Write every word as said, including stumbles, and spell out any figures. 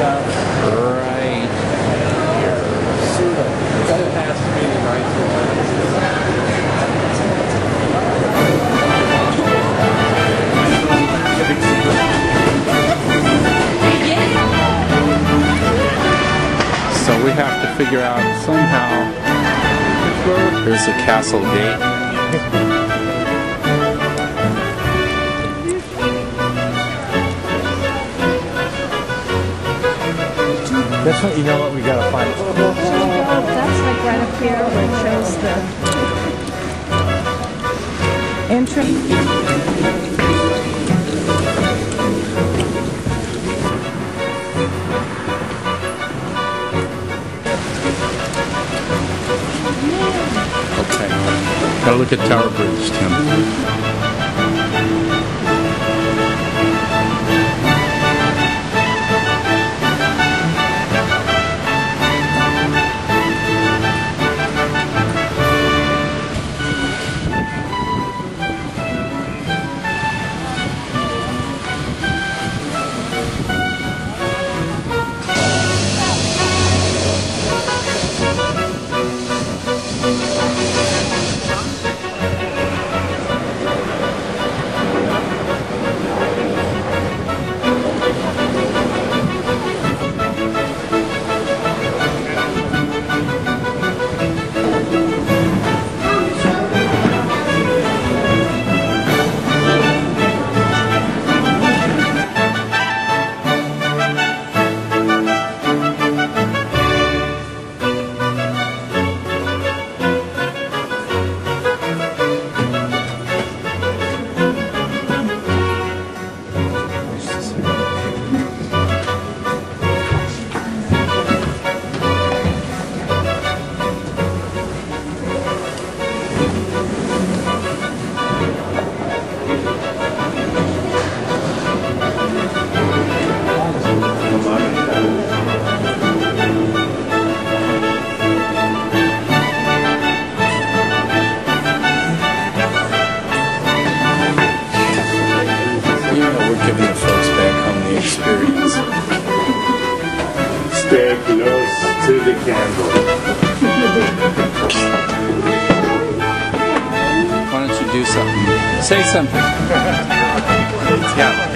right here. That has to be the nice So we have to figure out somehow. Here's the castle gate. That's what you know what we gotta find. So that's like right up here where it shows the entrance. Okay. Gotta look at Tower Bridge, Tim. Giving the folks back home the experience. Stay close to the candle. Why don't you do something? Say something. Yeah.